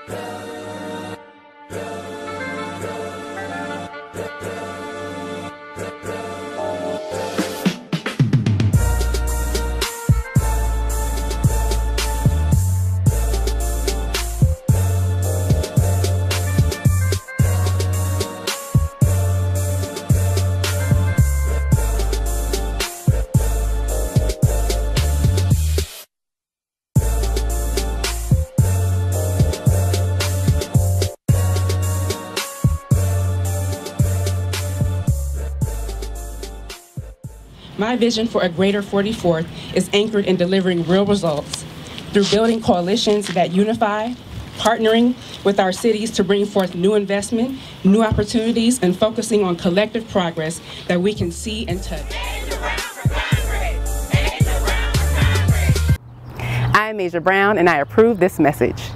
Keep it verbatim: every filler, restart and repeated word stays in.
My vision for a greater forty-fourth is anchored in delivering real results through building coalitions that unify, partnering with our cities to bring forth new investment, new opportunities, and focusing on collective progress that we can see and touch. I'm Asia Brown, and I approve this message.